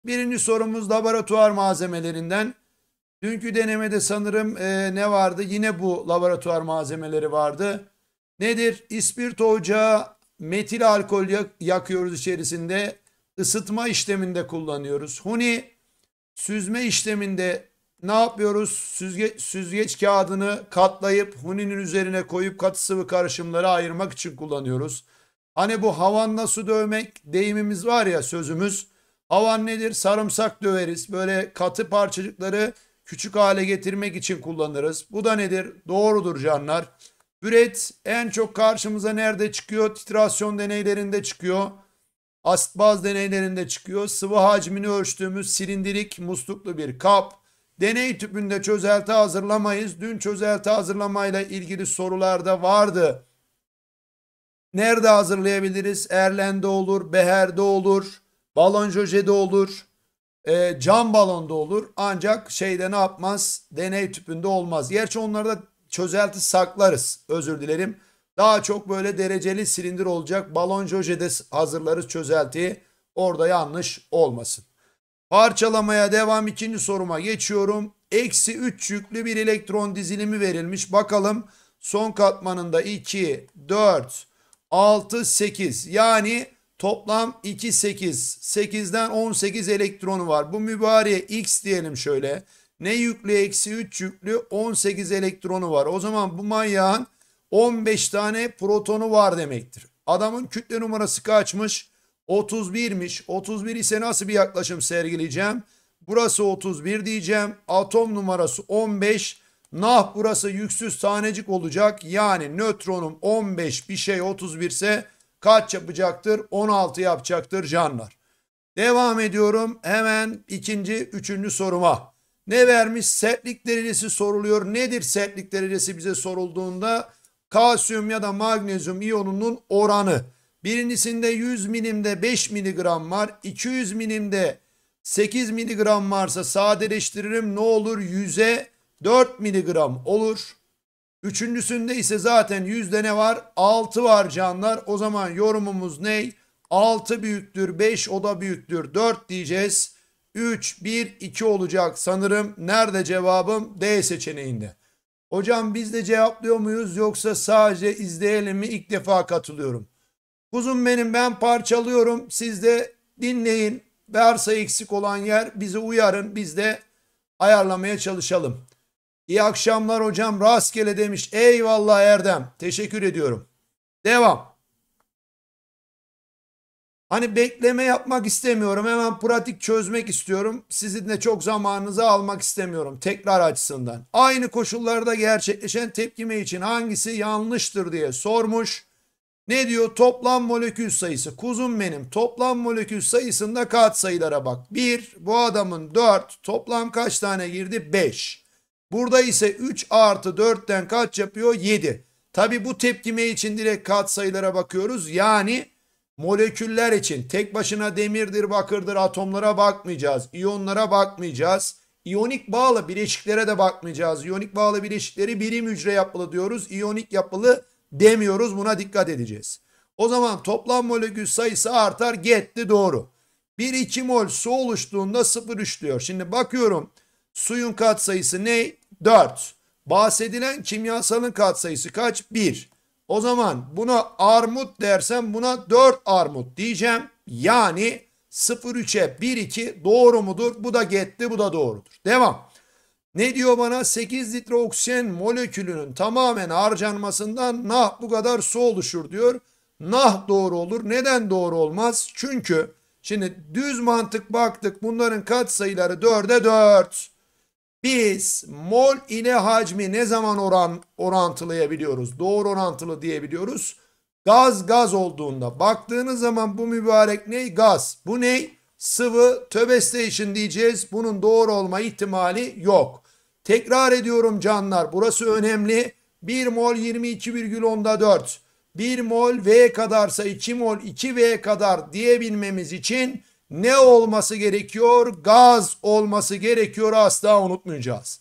Birinci sorumuz laboratuvar malzemelerinden. Dünkü denemede sanırım ne vardı? Yine bu laboratuvar malzemeleri vardı. Nedir? İspirto ocağı, metil alkol yakıyoruz içerisinde. Isıtma işleminde kullanıyoruz. Huni süzme işleminde ne yapıyoruz? Süzgeç kağıdını katlayıp huninin üzerine koyup katı sıvı karışımları ayırmak için kullanıyoruz. Hani bu havanla su dövmek deyimimiz var ya, sözümüz. Havan nedir? Sarımsak döveriz. Böyle katı parçacıkları küçük hale getirmek için kullanırız. Bu da nedir? Doğrudur canlar. Üret en çok karşımıza nerede çıkıyor? Titrasyon deneylerinde çıkıyor. Asit baz deneylerinde çıkıyor. Sıvı hacmini ölçtüğümüz silindirik musluklu bir kap. Deney tüpünde çözelti hazırlamayız. Dün çözelti hazırlamayla ilgili sorularda vardı. Nerede hazırlayabiliriz? Erlen'de olur, Beher'de olur, balon jojede olur, cam balonda olur. Ancak şeyde ne yapmaz? Deney tüpünde olmaz. Gerçi onlarda çözelti saklarız. Özür dilerim. Daha çok böyle dereceli silindir olacak. Balon jojede hazırlarız çözeltiyi. Orada yanlış olmasın. Parçalamaya devam, ikinci soruma geçiyorum. Eksi 3 yüklü bir elektron dizilimi verilmiş. Bakalım son katmanında 2, 4, 6, 8, yani toplam 2, 8. 8'den 18 elektronu var. Bu mübareğe X diyelim şöyle. Ne yüklü? Eksi 3 yüklü 18 elektronu var. O zaman bu manyağın 15 tane protonu var demektir. Adamın kütle numarası kaçmış? 31'miş. 31 ise nasıl bir yaklaşım sergileyeceğim? Burası 31 diyeceğim. Atom numarası 15. Nah burası yüksüz tanecik olacak. Yani nötronum 15 bir şey 31 ise kaç yapacaktır? 16 yapacaktır canlar. Devam ediyorum hemen üçüncü soruma. Ne vermiş? Sertlik derecesi soruluyor. Nedir sertlik derecesi bize sorulduğunda? Kalsiyum ya da magnezyum iyonunun oranı. Birincisinde 100 milimde 5 miligram var. 200 milimde 8 miligram varsa sadeleştiririm. Ne olur? 100'e 4 miligram olur. Üçüncüsünde ise zaten yüzde ne var? 6 var canlar. O zaman yorumumuz ne? 6 büyüktür 5, o da büyüktür 4 diyeceğiz. 3, 1, 2 olacak sanırım. Nerede cevabım? D seçeneğinde. Hocam biz de cevaplıyor muyuz yoksa sadece izleyelim mi? İlk defa katılıyorum. Kuzum benim, ben parçalıyorum. Siz de dinleyin. Varsa eksik olan yer bizi uyarın. Biz de ayarlamaya çalışalım. İyi akşamlar hocam, rastgele demiş. Eyvallah Erdem. Teşekkür ediyorum. Devam. Hani bekleme yapmak istemiyorum. Hemen pratik çözmek istiyorum. Sizin de çok zamanınızı almak istemiyorum. Tekrar açısından. Aynı koşullarda gerçekleşen tepkime için hangisi yanlıştır diye sormuş. Ne diyor? Toplam molekül sayısı. Kuzum benim, toplam molekül sayısında katsayılara bak. 1, bu adamın 4. Toplam kaç tane girdi? 5. Burada ise 3 artı 4'ten kaç yapıyor? 7. Tabi bu tepkime için direkt katsayılara bakıyoruz. Yani moleküller için tek başına demirdir, bakırdır, atomlara bakmayacağız. İyonlara bakmayacağız. İyonik bağlı bileşiklere de bakmayacağız. İyonik bağlı bileşikleri birim hücre yapılı diyoruz. İyonik yapılı demiyoruz. Buna dikkat edeceğiz. O zaman toplam molekül sayısı artar. Gitti, doğru. 1-2 mol su oluştuğunda 0,3 diyor. Şimdi bakıyorum. Suyun katsayısı ne? 4. Bahsedilen kimyasalın katsayısı kaç? 1. O zaman buna armut dersem buna 4 armut diyeceğim. Yani 0,3'e 1,2 doğru mudur? Bu da gitti, bu da doğrudur. Devam. Ne diyor bana? 8 litre oksijen molekülünün tamamen harcanmasından nah bu kadar su oluşur diyor. Nah doğru olur. Neden doğru olmaz? Çünkü şimdi düz mantık baktık, bunların katsayıları 4'e 4. Biz mol ile hacmi ne zaman orantılayabiliyoruz? Doğru orantılı diyebiliyoruz. Gaz olduğunda. Baktığınız zaman bu mübarek ne? Gaz. Bu ne? Sıvı. Tövbe station diyeceğiz. Bunun doğru olma ihtimali yok. Tekrar ediyorum canlar. Burası önemli. 1 mol 22,4. 1 mol V kadarsa 2 mol 2V kadar diyebilmemiz için ne olması gerekiyor? Gaz olması gerekiyor. Asla unutmayacağız.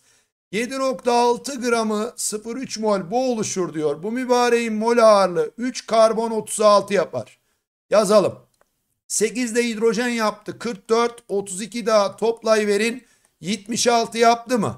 7,6 gramı 0,3 mol bu oluşur diyor. Bu mübareğin mol ağırlığı 3 karbon 36 yapar. Yazalım. 8 de hidrojen yaptı. 44, 32 daha toplayıverin. 76 yaptı mı?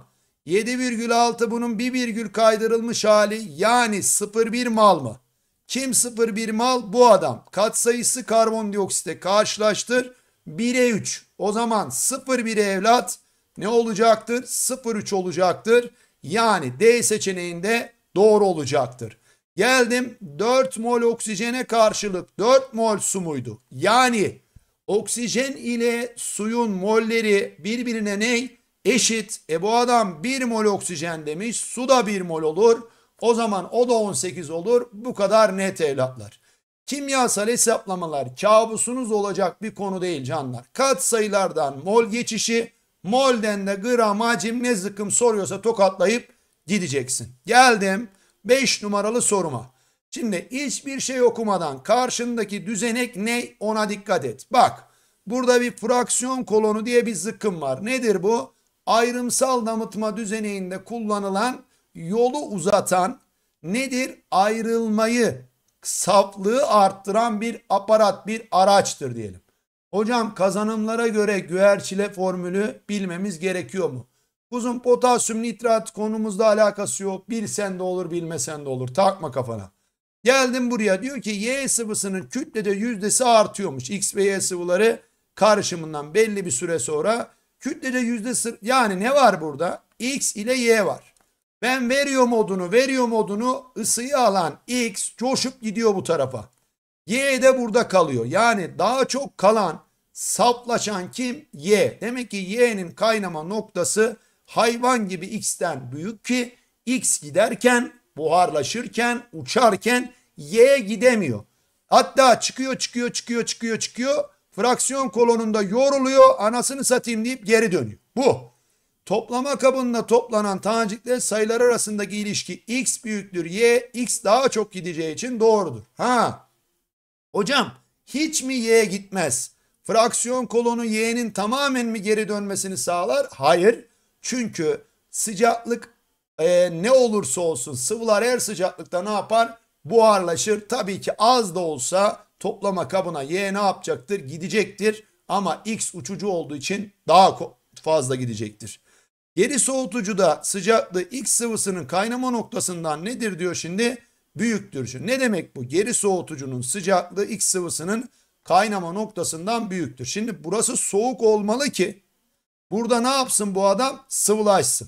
7,6 bunun bir virgül kaydırılmış hali, yani 0,1 mal mı? Kim 0,1 mal? Bu adam. Katsayısı karbondioksite karşılaştır. 1'e 3. O zaman 0,1'e evlat ne olacaktır? 0,3 olacaktır. Yani D seçeneğinde doğru olacaktır. Geldim 4 mol oksijene karşılık 4 mol su muydu? Yani oksijen ile suyun molleri birbirine ne? Eşit. Bu adam 1 mol oksijen demiş. Su da 1 mol olur. O zaman o da 18 olur. Bu kadar net evlatlar. Kimyasal hesaplamalar kabusunuz olacak bir konu değil canlar. Katsayılardan mol geçişi, molden de gram, hacim, ne zıkkım soruyorsa tokatlayıp gideceksin. Geldim 5 numaralı soruma. Şimdi hiçbir şey okumadan karşındaki düzenek ne, ona dikkat et. Bak, burada bir fraksiyon kolonu diye bir zıkkım var. Nedir bu? Ayrımsal damıtma düzeneğinde kullanılan, yolu uzatan, nedir? Ayrılmayı, saflığı arttıran bir aparat, bir araçtır diyelim. Hocam kazanımlara göre güverçile formülü bilmemiz gerekiyor mu? Kuzum, potasyum nitrat konumuzla alakası yok. Bilsen de olur, bilmesen de olur. Takma kafana. Geldim buraya, diyor ki Y sıvısının kütlede yüzdesi artıyormuş. X ve Y sıvıları karışımından belli bir süre sonra kütlede yüzdesi, yani ne var burada? X ile Y var. Ben veriyor modunu ısıyı alan X coşup gidiyor bu tarafa. Y de burada kalıyor. Yani daha çok kalan, saflaşan kim? Y. Demek ki Y'nin kaynama noktası hayvan gibi X'ten büyük ki X giderken, buharlaşırken, uçarken Y gidemiyor. Hatta çıkıyor. Fraksiyon kolonunda yoruluyor, anasını satayım deyip geri dönüyor. Bu. Toplama kabında toplanan tanecikler sayılar arasındaki ilişki X büyüktür Y, X daha çok gideceği için doğrudur. Hocam hiç mi Y gitmez? Fraksiyon kolonu Y'nin tamamen mi geri dönmesini sağlar? Hayır. Çünkü sıcaklık ne olursa olsun sıvılar her sıcaklıkta ne yapar? Buharlaşır. Tabii ki az da olsa toplama kabına Y ne yapacaktır? Gidecektir. Ama X uçucu olduğu için daha fazla gidecektir. Geri soğutucuda sıcaklığı X sıvısının kaynama noktasından nedir diyor şimdi? Büyüktür. Ne demek bu? Geri soğutucunun sıcaklığı X sıvısının kaynama noktasından büyüktür. Şimdi burası soğuk olmalı ki burada ne yapsın bu adam? Sıvılaşsın.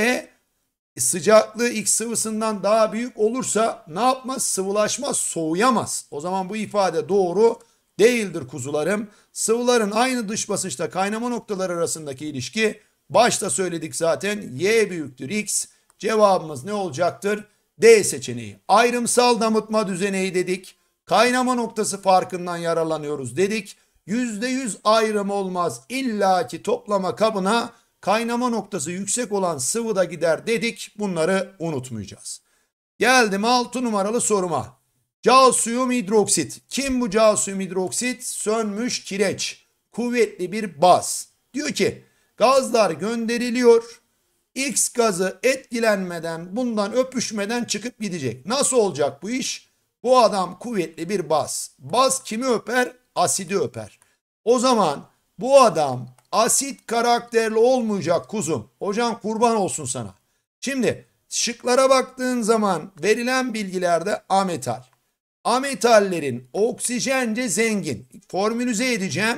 Sıcaklığı X sıvısından daha büyük olursa ne yapmaz? Sıvılaşmaz, soğuyamaz. O zaman bu ifade doğru değildir kuzularım. Sıvıların aynı dış basınçta kaynama noktaları arasındaki ilişki, başta söyledik zaten, Y büyüktür X. Cevabımız ne olacaktır? D seçeneği. Ayrımsal damıtma düzeneği dedik. Kaynama noktası farkından yararlanıyoruz dedik. %100 ayrım olmaz. İlla ki toplama kabına kaynama noktası yüksek olan sıvı da gider dedik. Bunları unutmayacağız. Geldim 6 numaralı soruma. Calsiyum hidroksit. Kim bu calsiyum hidroksit? Sönmüş kireç. Kuvvetli bir baz. Diyor ki gazlar gönderiliyor. X gazı etkilenmeden, bundan öpüşmeden çıkıp gidecek. Nasıl olacak bu iş? Bu adam kuvvetli bir baz. Baz kimi öper? Asidi öper. O zaman bu adam asit karakterli olmayacak kuzum. Hocam kurban olsun sana. Şimdi şıklara baktığın zaman verilen bilgilerde ametal. Ametallerin oksijence zengin. Formülize edeceğim.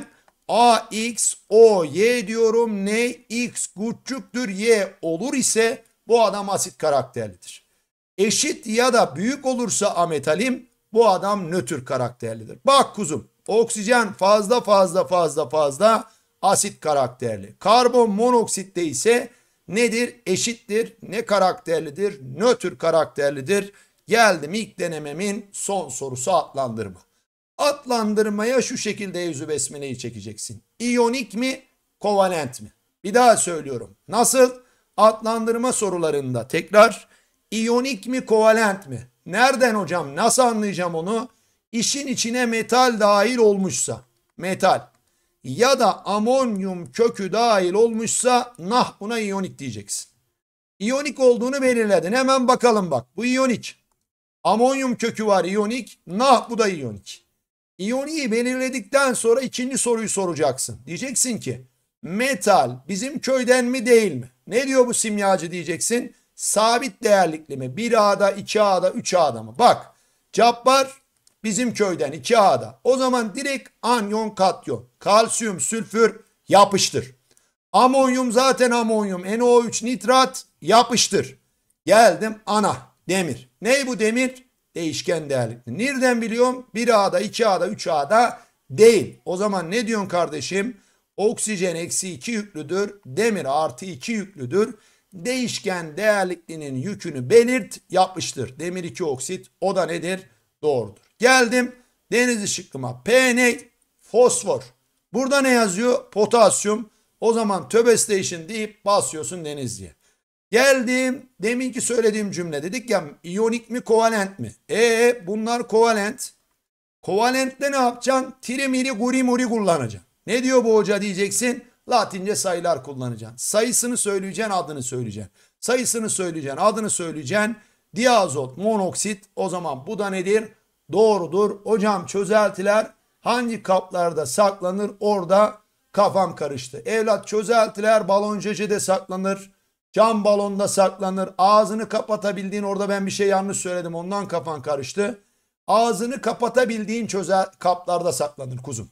AXOY diyorum. Ne? X küçüktür Y olur ise bu adam asit karakterlidir. Eşit ya da büyük olursa ametalim, bu adam nötr karakterlidir. Bak kuzum, oksijen fazla asit karakterli. Karbon monoksitte ise nedir? Eşittir. Ne karakterlidir? Nötr karakterlidir. Geldim ilk denememin son sorusu, adlandırma. Adlandırmaya şu şekilde Eyüzü Besmele'yi çekeceksin. İyonik mi? Kovalent mi? Bir daha söylüyorum. Nasıl? Adlandırma sorularında tekrar iyonik mi kovalent mi? Nereden hocam? Nasıl anlayacağım onu? İşin içine metal dahil olmuşsa, metal ya da amonyum kökü dahil olmuşsa buna iyonik diyeceksin. İyonik olduğunu belirledin. Hemen bakalım bak. Bu iyonik. Amonyum kökü var, iyonik. Bu da iyonik. İyoniyi belirledikten sonra ikinci soruyu soracaksın. Diyeceksin ki metal bizim köyden mi değil mi? Ne diyor bu simyacı diyeceksin. Sabit değerlikli mi? 1A'da, 2A'da, 3A'da mı? Bak, Cabbar bizim köyden 2A'da. O zaman direkt anyon katyon. Kalsiyum, sülfür yapıştır. Amonyum zaten amonyum. NO3 nitrat yapıştır. Geldim ana demir. Ney bu demir? Değişken değerlikli. Nereden biliyorum? 1A'da, 2A'da, 3A'da değil. O zaman ne diyorsun kardeşim? Oksijen eksi 2 yüklüdür. Demir artı 2 yüklüdür. Değişken değerliklinin yükünü belirt, yapıştır. Demir 2 oksit, o da nedir? Doğrudur. Geldim Denizli şıkkıma. P ne? Fosfor. Burada ne yazıyor? Potasyum. O zaman töbe station deyip basıyorsun Denizli'ye. Geldim deminki söylediğim cümle, dedik ya iyonik mi kovalent mi? Bunlar kovalent. Kovalentte ne yapacaksın? Trimiri guri muri kullanacaksın. Ne diyor bu hoca diyeceksin? Latince sayılar kullanacaksın. Sayısını söyleyeceksin, adını söyleyeceksin. Sayısını söyleyeceksin, adını söyleyeceksin. Diazot, monoksit. O zaman bu da nedir? Doğrudur. Hocam çözeltiler hangi kaplarda saklanır? Orada kafam karıştı. Evlat, çözeltiler balonjecede saklanır. Cam balonda saklanır. Ağzını kapatabildiğin, orada ben bir şey yanlış söyledim, ondan kafan karıştı. Ağzını kapatabildiğin kaplarda saklanır kuzum.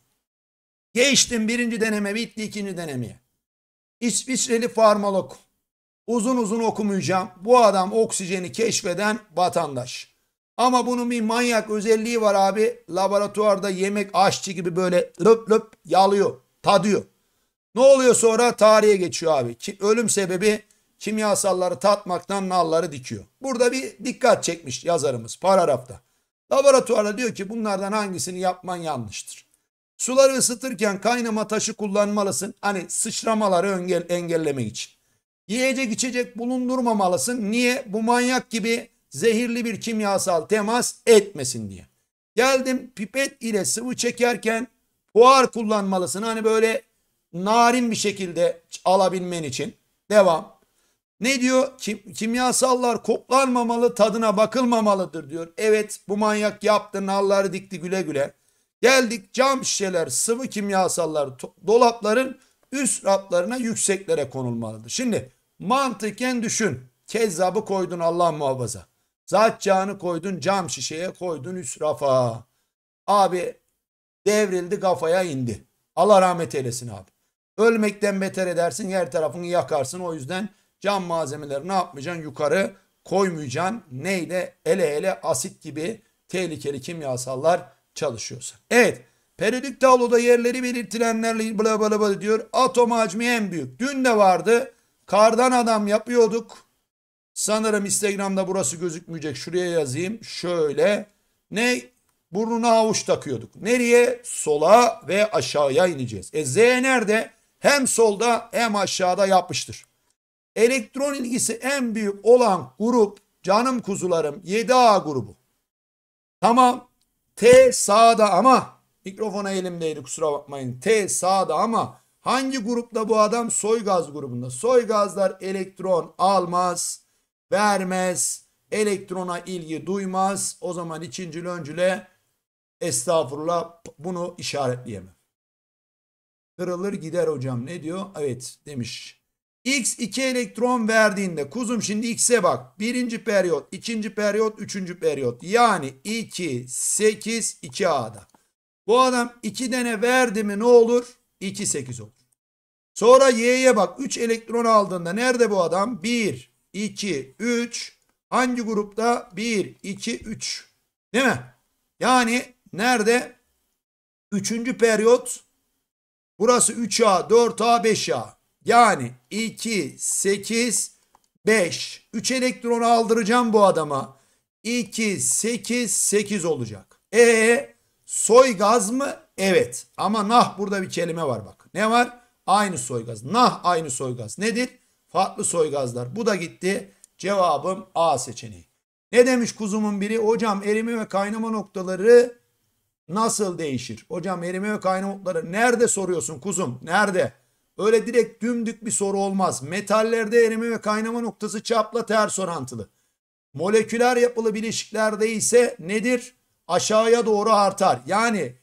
Geçtim birinci deneme, bitti ikinci denemeye. İsviçreli farmalog. Uzun uzun okumayacağım. Bu adam oksijeni keşfeden vatandaş. Ama bunun bir manyak özelliği var abi. Laboratuvarda yemek aşçı gibi böyle löp löp yalıyor, tadıyor. Ne oluyor sonra? Tarihe geçiyor abi. Ölüm sebebi kimyasalları tatmaktan nalları dikiyor. Burada bir dikkat çekmiş yazarımız paragrafta. Laboratuvarda diyor ki bunlardan hangisini yapman yanlıştır. Suları ısıtırken kaynama taşı kullanmalısın. Hani sıçramaları engellemek için. Yiyecek içecek bulundurmamalısın. Niye? Bu manyak gibi zehirli bir kimyasal temas etmesin diye. Geldim pipet ile sıvı çekerken buhar kullanmalısın. Hani böyle narin bir şekilde alabilmen için. Devam. Ne diyor? Kimyasallar koklanmamalı, tadına bakılmamalıdır diyor. Evet, bu manyak yaptı, nalları dikti güle güle. Geldik cam şişeler, sıvı kimyasallar dolapların üst raflarına, yükseklere konulmalıdır. Şimdi mantıken düşün. Kezzabı koydun Allah muhafaza. Zatçağını koydun cam şişeye, koydun üst rafa. Abi devrildi, kafaya indi. Allah rahmet eylesin abi. Ölmekten beter edersin, her tarafını yakarsın. O yüzden cam malzemeleri ne yapmayacaksın? Yukarı koymayacaksın. Neyle? Hele asit gibi tehlikeli kimyasallar çalışıyorsa. Evet. Periyodik tabloda yerleri belirtilenlerle bla bla bla diyor. Atom hacmi en büyük. Dün de vardı. Kardan adam yapıyorduk. Sanırım Instagram'da burası gözükmeyecek. Şuraya yazayım. Şöyle. Ne? Burnuna avuç takıyorduk. Nereye? Sola ve aşağıya ineceğiz. Z nerede? Hem solda hem aşağıda yapıştır. Elektron ilgisi en büyük olan grup canım kuzularım 7A grubu. Tamam. T sağda ama mikrofona elimdeydi kusura bakmayın. T sağda ama hangi grupta bu adam? Soy gaz grubunda. Soy gazlar elektron almaz, vermez, elektrona ilgi duymaz. O zaman ikinci öncüle estağfurullah bunu işaretleyemem. Kırılır gider hocam ne diyor? Evet demiş. X 2 elektron verdiğinde kuzum şimdi X'e bak. Birinci periyot, ikinci periyot, üçüncü periyot. Yani 2, 8, 2A'da. Bu adam 2 tane verdi mi ne olur? 2, 8 olur. Sonra Y'ye bak. 3 elektron aldığında nerede bu adam? 1, 2, 3. Hangi grupta? 1, 2, 3. Değil mi? Yani nerede? Üçüncü periyot. Burası 3A, 4A, 5A. Yani 2, 8, 5. 3 elektron aldıracağım bu adama. 2, 8, 8 olacak. Soy gaz mı? Evet. Ama nah burada bir kelime var bak. Ne var? Aynı soy gaz. Nah aynı soy gaz. Nedir? Farklı soy gazlar. Bu da gitti. Cevabım A seçeneği. Ne demiş kuzumun biri? Hocam erime ve kaynama noktaları nasıl değişir? Hocam erime ve kaynama noktaları nerede soruyorsun kuzum? Nerede? Öyle direkt dümdük bir soru olmaz. Metallerde erime ve kaynama noktası çapla ters orantılı. Moleküler yapılı bileşiklerde ise nedir? Aşağıya doğru artar. Yani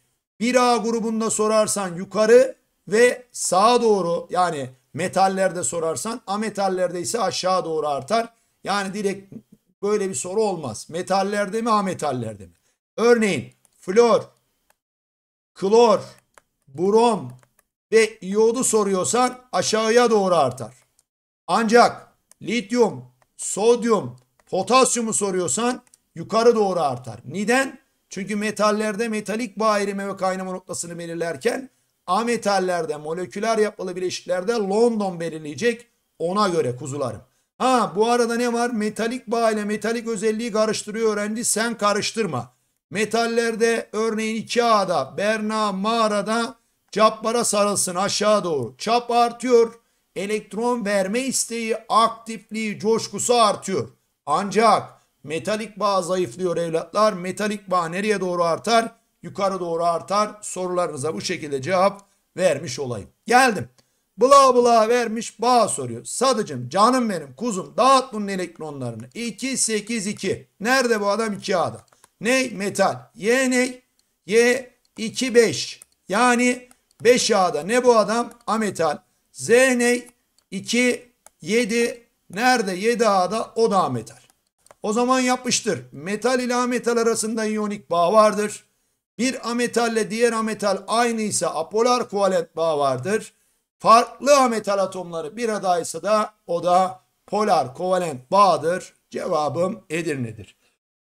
1A grubunda sorarsan yukarı ve sağa doğru, yani metallerde sorarsan, ametallerde ise aşağı doğru artar. Yani direkt böyle bir soru olmaz. Metallerde mi, ametallerde mi? Örneğin flor, klor, brom ve iyodu soruyorsan aşağıya doğru artar. Ancak lityum, sodyum, potasyumu soruyorsan yukarı doğru artar. Neden? Çünkü metallerde metalik bağ erime ve kaynama noktasını belirlerken ametallerde moleküler yapılı bileşiklerde London belirleyecek, ona göre kuzularım. Ha, bu arada ne var? Metalik bağ ile metalik özelliği karıştırıyor öğrenci. Sen karıştırma. Metallerde örneğin 2A'da Berna mağarada çaplara sarılsın aşağı doğru. Çap artıyor. Elektron verme isteği, aktifliği, coşkusu artıyor. Ancak metalik bağ zayıflıyor evlatlar. Metalik bağ nereye doğru artar? Yukarı doğru artar. Sorularınıza bu şekilde cevap vermiş olayım. Geldim. Bla bla vermiş, bağ soruyor. Sadıcım, canım benim, kuzum, dağıt bunun elektronlarını. 2, 8, 2. Nerede bu adam? 2A'da. Ne? Metal. Y ne? Y 2, 5. Yani 5A'da. Ne bu adam? Ametal. Z ne? 2, 7. Nerede? 7A'da. O da ametal. O zaman yapıştır. Metal ile ametal arasında iyonik bağ vardır. Bir ametalle diğer ametal aynıysa apolar kovalent bağ vardır. Farklı ametal atomları bir aradaysa da o da polar kovalent bağdır. Cevabım Edirne'dir.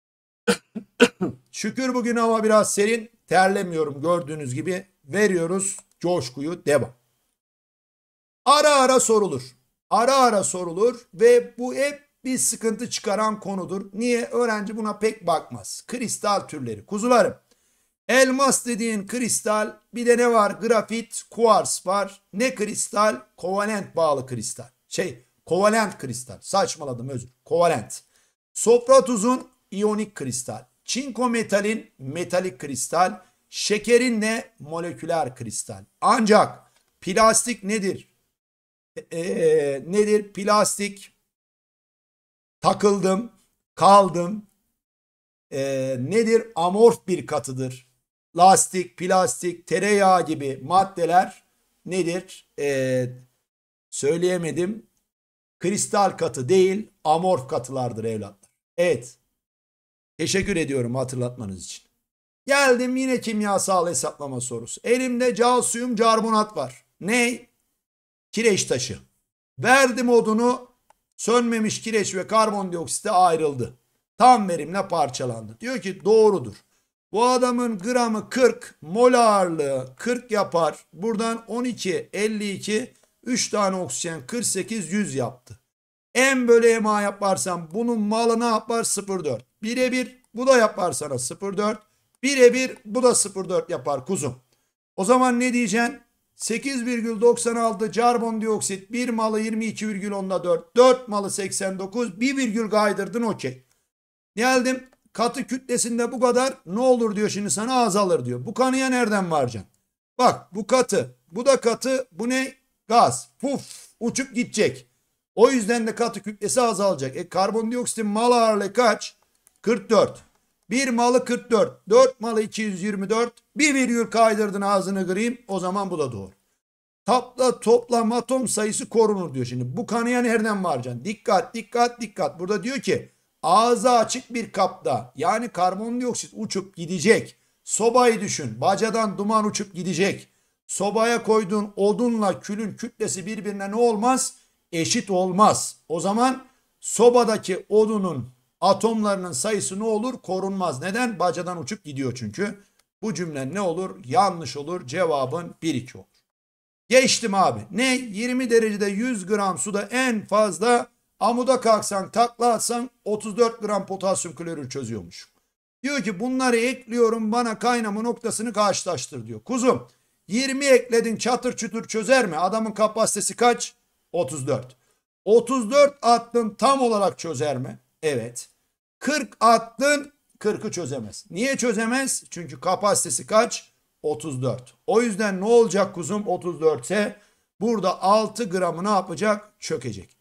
Şükür bugün hava biraz serin. Terlemiyorum gördüğünüz gibi. Veriyoruz coşkuyu, devam. Ara ara sorulur. Ara ara sorulur ve bu hep bir sıkıntı çıkaran konudur. Niye? Öğrenci buna pek bakmaz. Kristal türleri. Kuzularım. Elmas dediğin kristal, bir de ne var? Grafit, kuars var. Ne kristal? Kovalent bağlı kristal. Kovalent kristal. Saçmaladım, özür. Kovalent. Sofra tuzun iyonik kristal. Çinko metalin metalik kristal. Şekerin ne? Moleküler kristal. Ancak plastik nedir? Nedir? Plastik takıldım, kaldım. Nedir? Amorf bir katıdır. Lastik, plastik, tereyağı gibi maddeler nedir? Söyleyemedim. Kristal katı değil, amorf katılardır evlatlar. Evet. Teşekkür ediyorum hatırlatmanız için. Geldim yine kimyasal hesaplama sorusu. Elimde calsiyum karbonat var. Ne? Kireç taşı. Verdim odunu, sönmemiş kireç ve karbondioksite ayrıldı. Tam verimle parçalandı. Diyor ki doğrudur. Bu adamın gramı 40, mol ağırlığı 40 yapar. Buradan 12, 52, 3 tane oksijen 48, 100 yaptı. M bölü MA yaparsam bunun malı ne yapar? 0,4. Birebir bu da yapar sana 0,4. Birebir bu da 0,4 yapar kuzum. O zaman ne diyeceksin? 8,96 karbondioksit, 1 malı 22,4, 4 malı 89, 1 virgül kaydırdın, okey. Geldim katı kütlesinde bu kadar, ne olur diyor şimdi sana, azalır diyor. Bu kanıya nereden varacaksın? Bak bu katı, bu da katı, bu ne? Gaz. Puf, uçup gidecek. O yüzden de katı kütlesi azalacak. Karbondioksitin mal ağırlığı kaç? 44. 1 malı 44. 4 malı 224. 1 virgül kaydırdın ağzını kırayım. O zaman bu da doğru. Toplam atom sayısı korunur diyor şimdi. Bu kanıya nereden varacaksın? Dikkat, dikkat, dikkat. Burada diyor ki ağzı açık bir kapta, yani karbondioksit uçup gidecek. Sobayı düşün. Bacadan duman uçup gidecek. Sobaya koyduğun odunla külün kütlesi birbirine ne olmaz? Eşit olmaz. O zaman sobadaki odunun atomlarının sayısı ne olur? Korunmaz. Neden? Bacadan uçup gidiyor çünkü. Bu cümle ne olur? Yanlış olur. Cevabın 1-2 olur. Geçtim abi. Ne? 20 derecede 100 gram suda en fazla amuda kalksan, takla atsan 34 gram potasyum klorür çözüyormuş. Diyor ki bunları ekliyorum, bana kaynama noktasını karşılaştır diyor. Kuzum 20 ekledin, çatır çutur çözer mi? Adamın kapasitesi kaç? 34. 34 attın, tam olarak çözer mi? Evet. 40 attın, 40'ı çözemez. Niye çözemez? Çünkü kapasitesi kaç? 34. O yüzden ne olacak kuzum? 34 ise burada 6 gramı ne yapacak? Çökecek.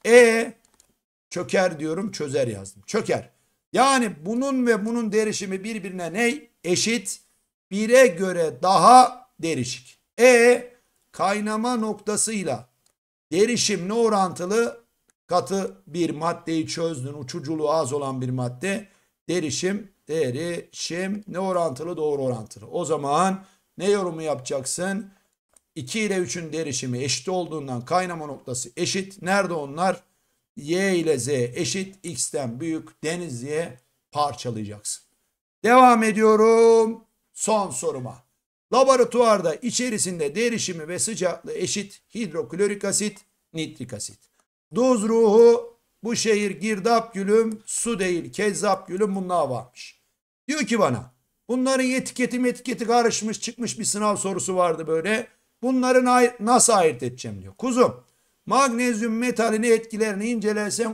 Çöker diyorum, çözer yazdım. Çöker. Yani bunun ve bunun derişimi birbirine ne? Eşit. 1'e göre daha derişik. Kaynama noktasıyla derişim ne orantılı? Katı bir maddeyi çözdün, uçuculuğu az olan bir madde. Derişim ne orantılı? Doğru orantılı. O zaman ne yorumu yapacaksın? 2 ile 3'ün derişimi eşit olduğundan kaynama noktası eşit. Nerede onlar? Y ile Z eşit. X'ten büyük. Denizli'ye parçalayacaksın. Devam ediyorum son soruma. Laboratuvarda içerisinde derişimi ve sıcaklığı eşit hidroklorik asit, nitrik asit. Duz ruhu, bu şehir girdap gülüm, su değil kezzap gülüm, bunlar varmış. Diyor ki bana, bunların etiketi karışmış çıkmış bir sınav sorusu vardı böyle. Bunları nasıl ayırt edeceğim diyor. Kuzum, magnezyum metalini etkilerini incelersen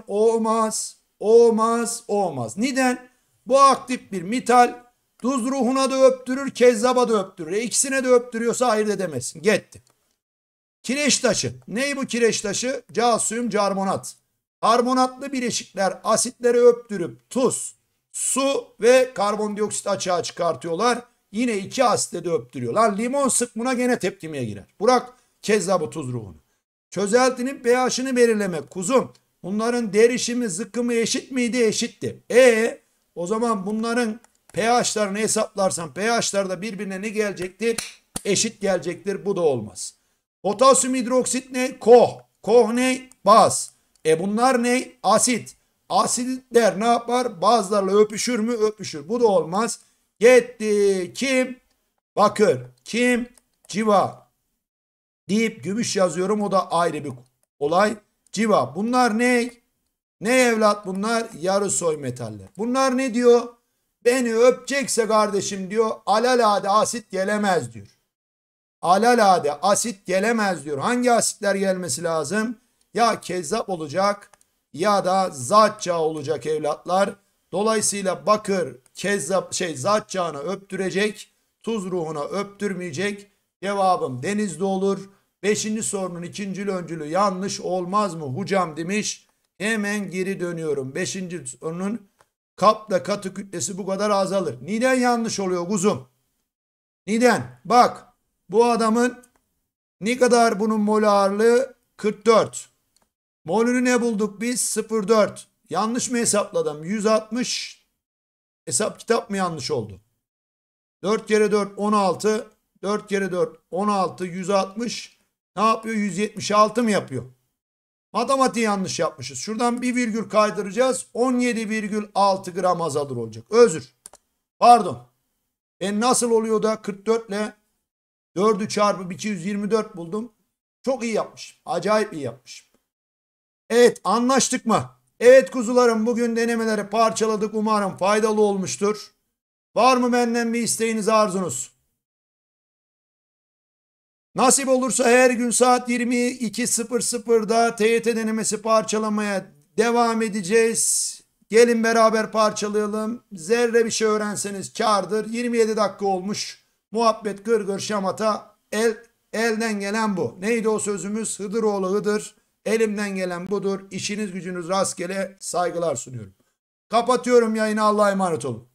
olmaz. Neden? Bu aktif bir metal, tuz ruhuna da öptürür, kezzaba da öptürür. İkisine de öptürüyorsa ayırt edemezsin. Gitti. Kireç taşı. Ney bu kireç taşı? Kalsiyum karbonat. Karbonatlı bileşikler asitleri öptürüp tuz, su ve karbondioksit açığa çıkartıyorlar. Yine iki asitle de öptürüyor. Lan limon sık, buna gene tepkimeye girer. Bırak kezzabı, tuz ruhunu. Çözeltinin pH'ını belirlemek. Kuzum, bunların derişimi zıkkımı eşit miydi? Eşitti. O zaman bunların pH'larını hesaplarsan pH'lar da birbirine ne gelecektir? Eşit gelecektir. Bu da olmaz. Potasyum hidroksit ne? Koh ne? Baz. Bunlar ne? Asit. Asitler ne yapar? Bazlarla öpüşür mü? Öpüşür. Bu da olmaz. Gitti. Kim? Bakır. Kim? Civa. Deyip gümüş yazıyorum. O da ayrı bir olay. Civa. Bunlar ne? Ne evlat bunlar? Yarı soy metaller. Bunlar ne diyor? Beni öpecekse kardeşim diyor, alelade asit gelemez diyor. Alelade asit gelemez diyor. Hangi asitler gelmesi lazım? Ya kezzap olacak ya da zat yağı olacak evlatlar. Dolayısıyla bakır kezzap zat yağını öptürecek, tuz ruhuna öptürmeyecek. Cevabım denizde olur. 5. sorunun ikinci öncülü yanlış olmaz mı hocam demiş. Hemen geri dönüyorum. 5. sorunun kapla katı kütlesi bu kadar azalır. Neden yanlış oluyor kuzum? Neden? Bak, bu adamın ne kadar bunun mol ağırlığı? 44. Molünü ne bulduk biz? 0,4. Yanlış mı hesapladım? 160. Hesap kitap mı yanlış oldu? 4 kere 4 16. 4 kere 4 16. 160. Ne yapıyor? 176 mı yapıyor? Matematiği yanlış yapmışız. Şuradan bir virgül kaydıracağız. 17,6 gram azalır olacak. Özür. Pardon. Nasıl oluyor da 44 ile 4'ü çarpıp 224 buldum. Çok iyi yapmışım. Acayip iyi yapmışım. Evet, anlaştık mı? Evet kuzularım, bugün denemeleri parçaladık. Umarım faydalı olmuştur. Var mı benden bir isteğiniz, arzunuz? Nasip olursa her gün saat 22.00'da TYT denemesi parçalamaya devam edeceğiz. Gelin beraber parçalayalım. Zerre bir şey öğrenseniz kârdır. 27 dakika olmuş. Muhabbet, gırgır, şamata. Elden gelen bu. Neydi o sözümüz? Hıdıroğlu Hıdır. Elimden gelen budur. İşiniz gücünüz rastgele, saygılar sunuyorum. Kapatıyorum yayını. Allah'a emanet olun.